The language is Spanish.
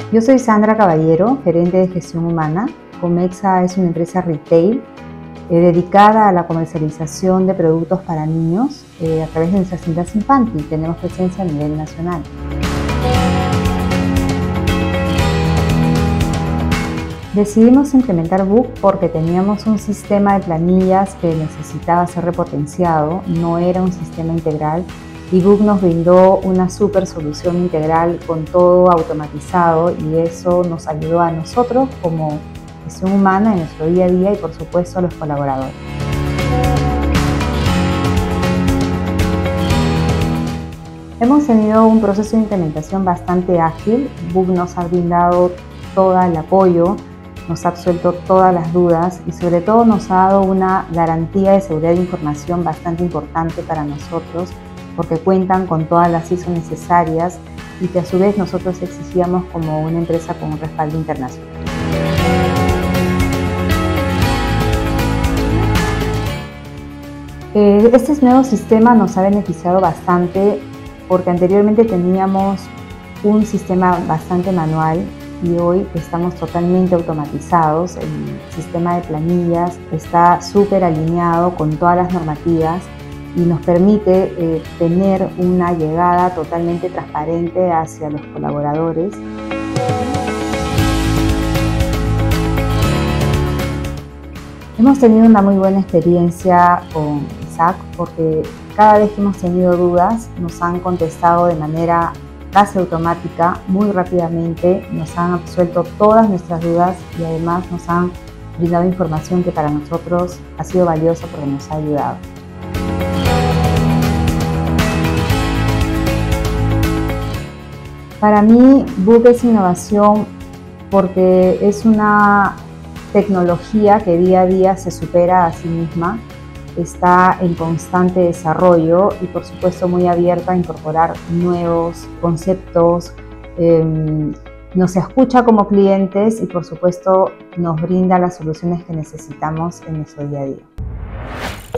Yo soy Sandra Caballero, gerente de gestión humana. Comexa es una empresa retail dedicada a la comercialización de productos para niños a través de nuestras tiendas Infanti. Tenemos presencia a nivel nacional. Decidimos implementar Book porque teníamos un sistema de planillas que necesitaba ser repotenciado, no era un sistema integral, y Book nos brindó una super solución integral con todo automatizado, y eso nos ayudó a nosotros como gestión humana en nuestro día a día y por supuesto a los colaboradores. Hemos tenido un proceso de implementación bastante ágil. Book nos ha brindado todo el apoyo, nos ha absuelto todas las dudas y sobre todo nos ha dado una garantía de seguridad de información bastante importante para nosotros, porque cuentan con todas las ISO necesarias y que a su vez nosotros exigíamos como una empresa con un respaldo internacional. Este nuevo sistema nos ha beneficiado bastante porque anteriormente teníamos un sistema bastante manual y hoy estamos totalmente automatizados. El sistema de planillas está súper alineado con todas las normativas y nos permite tener una llegada totalmente transparente hacia los colaboradores. Hemos tenido una muy buena experiencia con Isaac porque cada vez que hemos tenido dudas nos han contestado de manera casi automática, muy rápidamente, nos han absuelto todas nuestras dudas y además nos han brindado información que para nosotros ha sido valiosa porque nos ha ayudado. Para mí, Book es innovación porque es una tecnología que día a día se supera a sí misma, está en constante desarrollo y por supuesto muy abierta a incorporar nuevos conceptos, nos escucha como clientes y por supuesto nos brinda las soluciones que necesitamos en nuestro día a día.